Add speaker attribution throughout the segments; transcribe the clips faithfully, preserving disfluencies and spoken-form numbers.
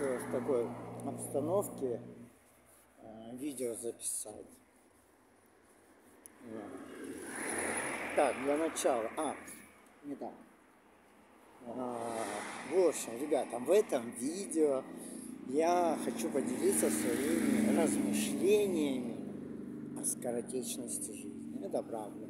Speaker 1: э, в такой обстановке э, видео записать. Да. Так, для начала. А, не так. А, в общем, ребята, в этом видео я хочу поделиться своими размышлениями о скоротечности жизни. Это правда.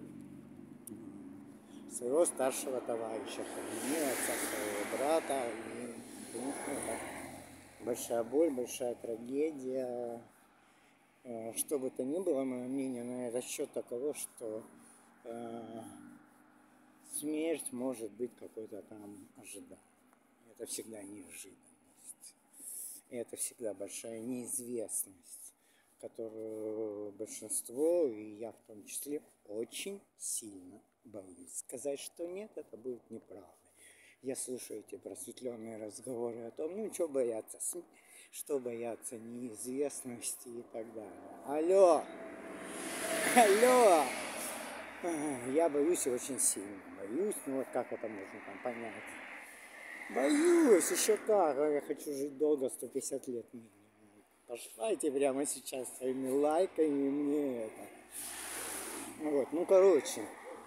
Speaker 1: Своего старшего товарища, не отца своего брата. И, конечно, это большая боль, большая трагедия. Что бы то ни было, мое мнение на этот счет таково, что э, смерть может быть какой-то там ожиданием. Это всегда неожиданность. И это всегда большая неизвестность, которую большинство, и я в том числе, очень сильно боюсь. Сказать, что нет, это будет неправда. Я слушаю эти просветленные разговоры о том, ну, что бояться, что бояться неизвестности и так далее. Алло! Алло! Я боюсь и очень сильно боюсь, ну вот как это можно там понять? Боюсь, еще как, я хочу жить долго, сто пятьдесят лет минимум. Пошлайте прямо сейчас своими лайками мне это. Вот, ну короче,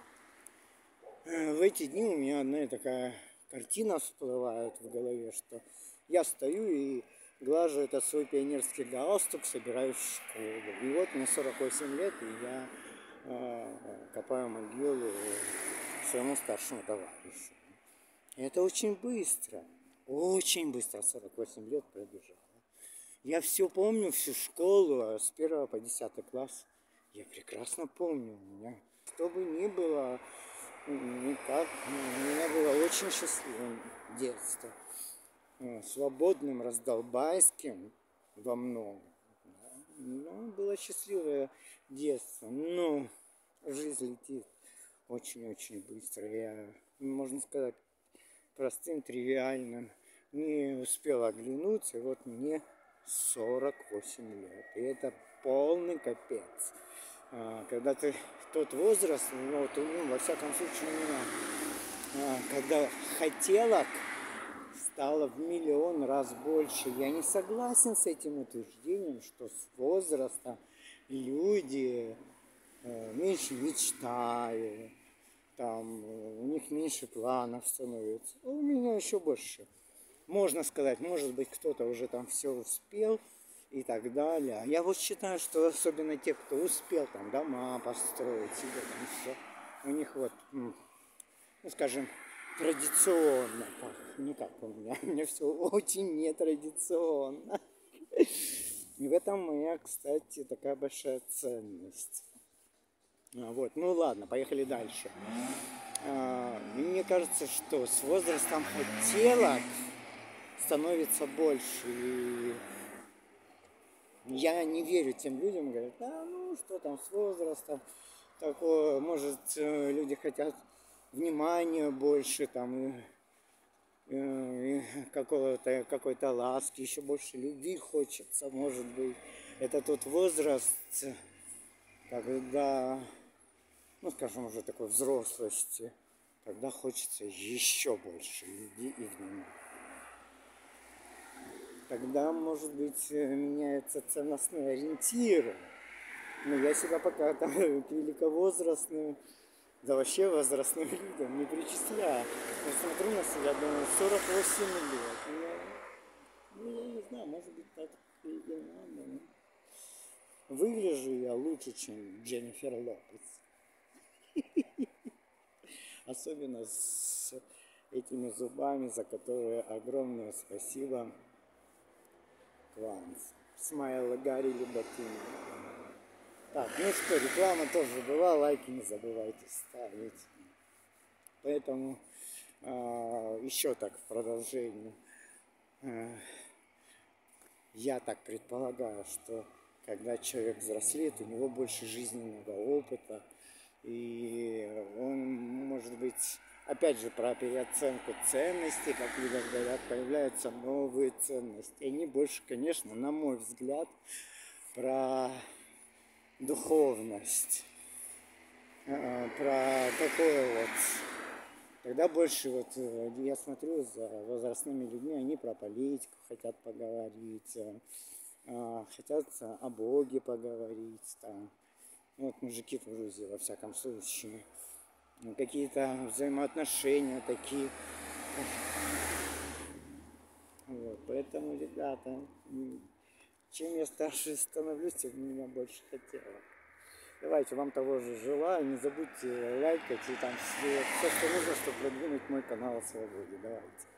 Speaker 1: в эти дни у меня одна такая картина всплывает в голове, что я стою и глажу этот свой пионерский галстук, собираюсь в школу. И вот мне сорок восемь лет, и я э, копаю могилу своему старшему товарищу. И это очень быстро, очень быстро сорок восемь лет пробежало. Я все помню, всю школу, с первого по десятый класс. Я прекрасно помню, у меня, что бы ни было, никак, у меня было очень счастливым детство. Свободным, раздолбайским во многом. Ну, было счастливое детство. Но жизнь летит очень-очень быстро. Я, можно сказать, простым, тривиальным. Не успел оглянуться, и вот мне сорок восемь лет. И это полный капец. Когда ты тот возраст, ну, вот, ну, во всяком случае у меня, когда хотелок стало в миллион раз больше. Я не согласен с этим утверждением, что с возрастом люди э, меньше мечтают, там, у них меньше планов становится. У меня еще больше. Можно сказать, может быть, кто-то уже там все успел и так далее. Я вот считаю, что особенно те, кто успел там дома построить, себе там все, у них вот, ну, скажем, традиционно, не как у меня, у меня все очень нетрадиционно. И в этом моя, кстати, такая большая ценность. Вот, ну ладно, поехали дальше. Мне кажется, что с возрастом хотелок становится больше. И я не верю тем людям, говорят, да, ну что там с возрастом, такое, может, люди хотят внимания больше, там, и, и какого-то, какой-то ласки, еще больше любви хочется, может быть. Это тот возраст, когда, ну, скажем, уже такой взрослости, когда хочется еще больше любви и внимания. Тогда, может быть, меняются ценностные ориентиры. Но я себя пока там к великовозрастным, да вообще возрастным людям не причисляю. Я смотрю на себя, думаю, сорок восемь лет. Я, ну, я не знаю, может быть, так и, и надо. Но... Выгляжу я лучше, чем Дженнифер Лопес. Особенно с этими зубами, за которые огромное спасибо Кванс. Смайл Гарри Леботин. Так, ну что, реклама тоже была, лайки не забывайте ставить. Поэтому э, еще так в продолжение. Э, я так предполагаю, что когда человек взрослеет, у него больше жизненного опыта, и он, может быть, опять же, про переоценку ценностей, как люди говорят, появляются новые ценности. И они больше, конечно, на мой взгляд, про духовность, про такое вот, когда больше вот э, я смотрю за возрастными людьми, они про политику хотят поговорить, э, а, хотят о Боге поговорить, там. Вот мужики в Грузии, во всяком случае. Ну, какие-то взаимоотношения такие. Вот, поэтому, ребята, м, чем я старше становлюсь, тем меня больше хотело. Давайте, вам того же желаю. Не забудьте лайкать и там все, все что нужно, чтобы продвинуть мой канал о свободе. Давайте.